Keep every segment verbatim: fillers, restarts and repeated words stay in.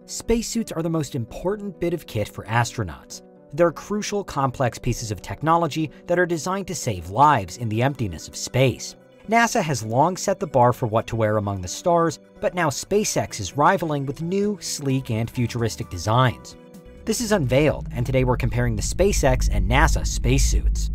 Spacesuits are the most important bit of kit for astronauts. They're crucial, complex pieces of technology that are designed to save lives in the emptiness of space. NASA has long set the bar for what to wear among the stars, but now SpaceX is rivaling with new, sleek, and futuristic designs. This is Unveiled, and today we're comparing the SpaceX and NASA spacesuits.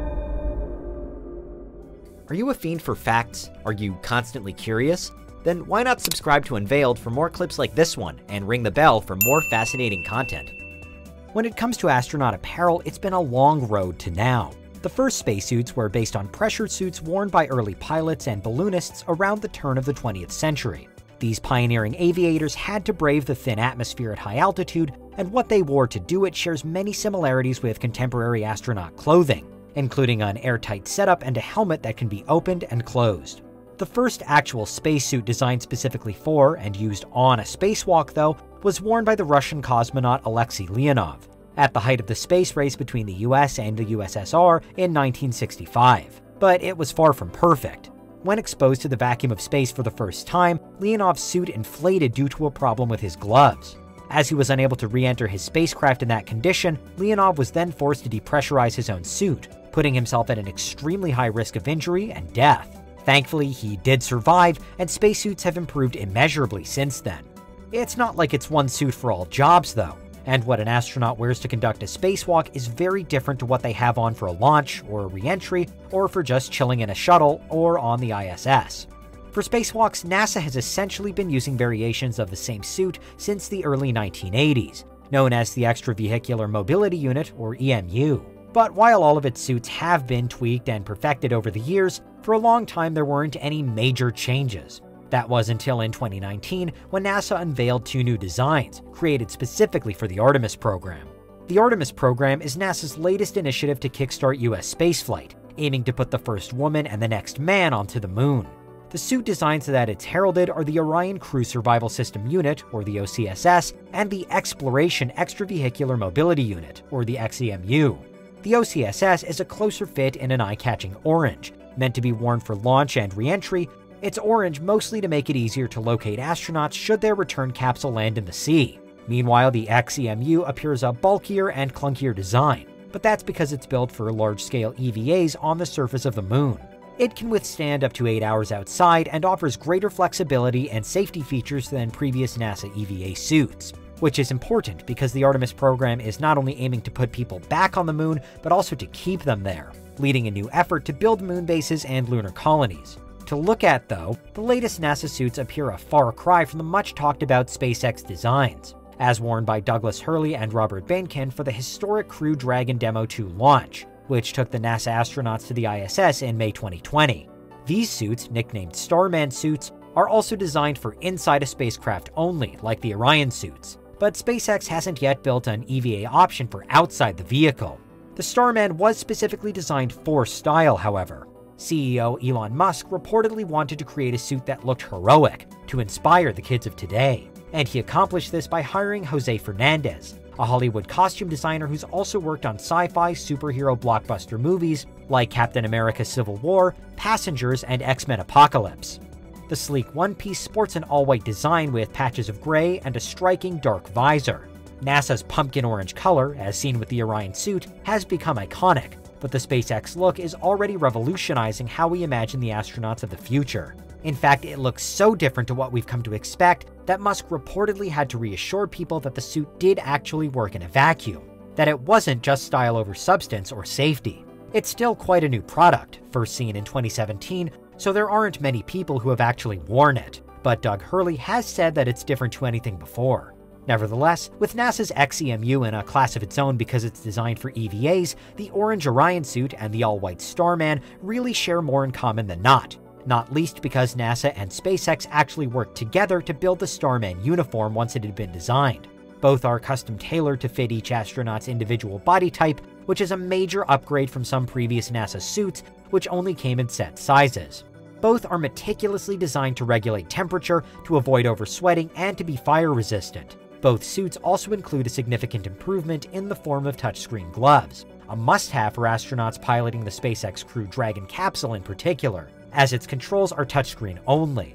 Are you a fiend for facts? Are you constantly curious? Then why not subscribe to Unveiled for more clips like this one, and ring the bell for more fascinating content. When it comes to astronaut apparel, it's been a long road to now. The first spacesuits were based on pressure suits worn by early pilots and balloonists around the turn of the twentieth century. These pioneering aviators had to brave the thin atmosphere at high altitude, and what they wore to do it shares many similarities with contemporary astronaut clothing, including an airtight setup and a helmet that can be opened and closed. The first actual spacesuit designed specifically for and used on a spacewalk, though, was worn by the Russian cosmonaut Alexei Leonov at the height of the space race between the U S and the U S S R in nineteen sixty-five. But it was far from perfect. When exposed to the vacuum of space for the first time, Leonov's suit inflated due to a problem with his gloves. As he was unable to re-enter his spacecraft in that condition, Leonov was then forced to depressurize his own suit, putting himself at an extremely high risk of injury and death. Thankfully, he did survive, and spacesuits have improved immeasurably since then. It's not like it's one suit for all jobs, though, and what an astronaut wears to conduct a spacewalk is very different to what they have on for a launch, or a re-entry, or for just chilling in a shuttle, or on the I S S. For spacewalks, NASA has essentially been using variations of the same suit since the early nineteen eighties, known as the Extravehicular Mobility Unit, or E M U. But while all of its suits have been tweaked and perfected over the years, for a long time there weren't any major changes. That was until in twenty nineteen, when NASA unveiled two new designs, created specifically for the Artemis Program. The Artemis Program is NASA's latest initiative to kickstart U S spaceflight, aiming to put the first woman and the next man onto the moon. The suit designs that it's heralded are the Orion Crew Survival System Unit, or the O C S S, and the Exploration Extravehicular Mobility Unit, or the X E M U. The O C S S is a closer fit in an eye-catching orange, meant to be worn for launch and re-entry. It's orange mostly to make it easier to locate astronauts should their return capsule land in the sea. Meanwhile, the X E M U appears a bulkier and clunkier design, but that's because it's built for large-scale E V As on the surface of the moon. It can withstand up to eight hours outside and offers greater flexibility and safety features than previous NASA E V A suits, which is important because the Artemis program is not only aiming to put people back on the moon, but also to keep them there, leading a new effort to build moon bases and lunar colonies. To look at, though, the latest NASA suits appear a far cry from the much-talked-about SpaceX designs, as worn by Douglas Hurley and Robert Behnken for the historic Crew Dragon Demo two launch, which took the NASA astronauts to the I S S in May twenty twenty. These suits, nicknamed Starman suits, are also designed for inside a spacecraft only, like the Orion suits, but SpaceX hasn't yet built an E V A option for outside the vehicle. The Starman was specifically designed for style, however. C E O Elon Musk reportedly wanted to create a suit that looked heroic, to inspire the kids of today, and he accomplished this by hiring Jose Fernandez, a Hollywood costume designer who's also worked on sci-fi superhero blockbuster movies like Captain America Civil War, Passengers, and X-Men Apocalypse. The sleek one-piece sports an all-white design with patches of gray and a striking dark visor. NASA's pumpkin orange color, as seen with the Orion suit, has become iconic, but the SpaceX look is already revolutionizing how we imagine the astronauts of the future. In fact, it looks so different to what we've come to expect that Musk reportedly had to reassure people that the suit did actually work in a vacuum, that it wasn't just style over substance or safety. It's still quite a new product, first seen in twenty seventeen, so there aren't many people who have actually worn it, but Doug Hurley has said that it's different to anything before. Nevertheless, with NASA's X E M U in a class of its own because it's designed for E V As, the orange Orion suit and the all-white Starman really share more in common than not, not least because NASA and SpaceX actually worked together to build the Starman uniform once it had been designed. Both are custom-tailored to fit each astronaut's individual body type, which is a major upgrade from some previous NASA suits, which only came in set sizes. Both are meticulously designed to regulate temperature, to avoid oversweating, and to be fire-resistant. Both suits also include a significant improvement in the form of touchscreen gloves, a must-have for astronauts piloting the SpaceX Crew Dragon capsule in particular, as its controls are touchscreen only.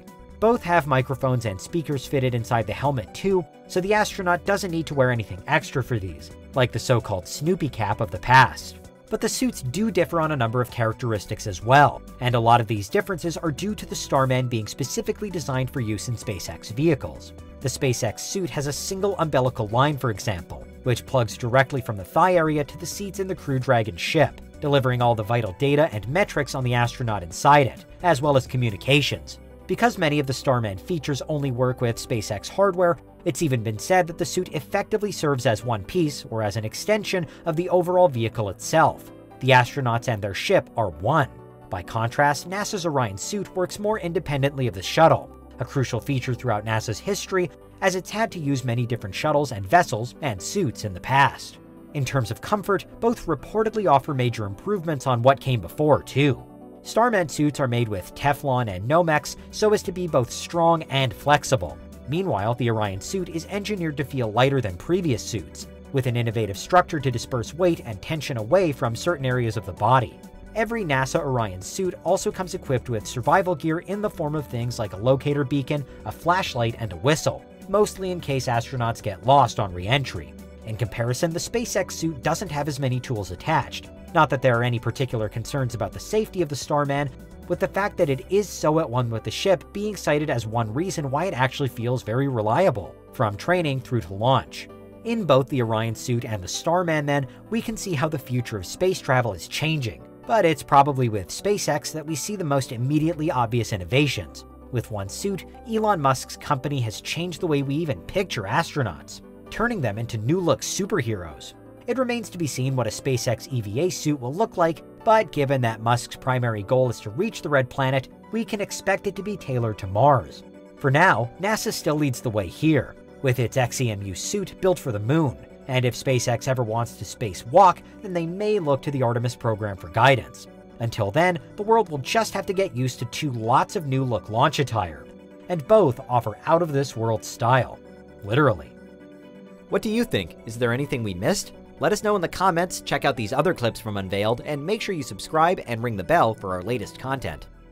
Both have microphones and speakers fitted inside the helmet too, so the astronaut doesn't need to wear anything extra for these, like the so-called Snoopy cap of the past. But the suits do differ on a number of characteristics as well, and a lot of these differences are due to the Starman being specifically designed for use in SpaceX vehicles. The SpaceX suit has a single umbilical line, for example, which plugs directly from the thigh area to the seats in the Crew Dragon ship, delivering all the vital data and metrics on the astronaut inside it, as well as communications. Because many of the Starman features only work with SpaceX hardware, it's even been said that the suit effectively serves as one piece, or as an extension, of the overall vehicle itself. The astronauts and their ship are one. By contrast, NASA's Orion suit works more independently of the shuttle, a crucial feature throughout NASA's history, as it's had to use many different shuttles and vessels and suits in the past. In terms of comfort, both reportedly offer major improvements on what came before, too. Starman suits are made with Teflon and Nomex so as to be both strong and flexible. Meanwhile, the Orion suit is engineered to feel lighter than previous suits, with an innovative structure to disperse weight and tension away from certain areas of the body. Every NASA Orion suit also comes equipped with survival gear in the form of things like a locator beacon, a flashlight, and a whistle, mostly in case astronauts get lost on re-entry. In comparison, the SpaceX suit doesn't have as many tools attached. Not that there are any particular concerns about the safety of the Starman, with the fact that it is so at one with the ship being cited as one reason why it actually feels very reliable, from training through to launch. In both the Orion suit and the Starman, then, we can see how the future of space travel is changing, but it's probably with SpaceX that we see the most immediately obvious innovations. With one suit, Elon Musk's company has changed the way we even picture astronauts, turning them into new-look superheroes. It remains to be seen what a SpaceX E V A suit will look like, but given that Musk's primary goal is to reach the Red Planet, we can expect it to be tailored to Mars. For now, NASA still leads the way here, with its X E M U suit built for the moon, and if SpaceX ever wants to spacewalk, then they may look to the Artemis program for guidance. Until then, the world will just have to get used to two lots of new-look launch attire, and both offer out-of-this-world style. Literally. What do you think? Is there anything we missed? Let us know in the comments, check out these other clips from Unveiled, and make sure you subscribe and ring the bell for our latest content.